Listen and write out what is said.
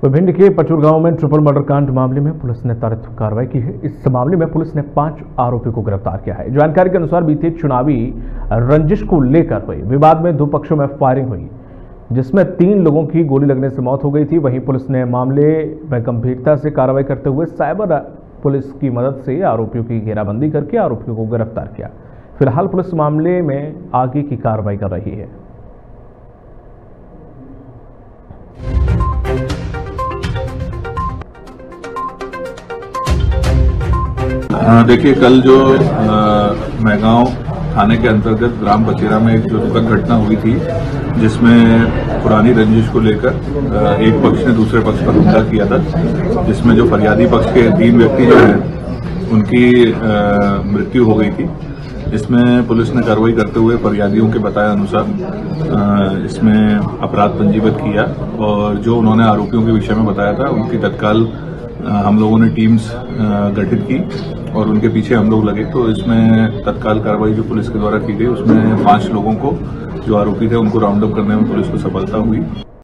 तो भिंड के पचूर गांव में ट्रिपल मर्डर कांड मामले में पुलिस ने त्वरित कार्रवाई की है। इस मामले में पुलिस ने 5 आरोपियों को गिरफ्तार किया है। जानकारी के अनुसार बीते चुनावी रंजिश को लेकर हुए विवाद में 2 पक्षों में फायरिंग हुई, जिसमें 3 लोगों की गोली लगने से मौत हो गई थी। वहीं पुलिस ने मामले में गंभीरता से कार्रवाई करते हुए साइबर पुलिस की मदद से आरोपियों की घेराबंदी करके आरोपियों को गिरफ्तार किया। फिलहाल पुलिस मामले में आगे की कार्रवाई कर रही है। देखिए, कल जो मैगांव थाने के अंतर्गत ग्राम बचेरा में एक जो दुखद घटना हुई थी, जिसमें पुरानी रंजिश को लेकर एक पक्ष ने दूसरे पक्ष पर हमला किया था, जिसमें जो फरियादी पक्ष के 3 व्यक्ति जो हैं उनकी मृत्यु हो गई थी। इसमें पुलिस ने कार्रवाई करते हुए फरियादियों के बताए अनुसार इसमें अपराध पंजीबद्ध किया और जो उन्होंने आरोपियों के विषय में बताया था उनकी तत्काल हम लोगों ने टीम्स गठित की और उनके पीछे हम लोग लगे। तो इसमें तत्काल कार्रवाई जो पुलिस के द्वारा की गई, उसमें 5 लोगों को जो आरोपी थे उनको राउंड अप करने में पुलिस को सफलता हुई।